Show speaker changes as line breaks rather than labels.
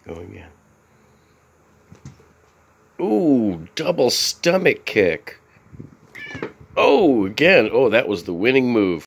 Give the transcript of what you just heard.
Go again. Ooh, double stomach kick. Oh, again. Oh, that was the winning move.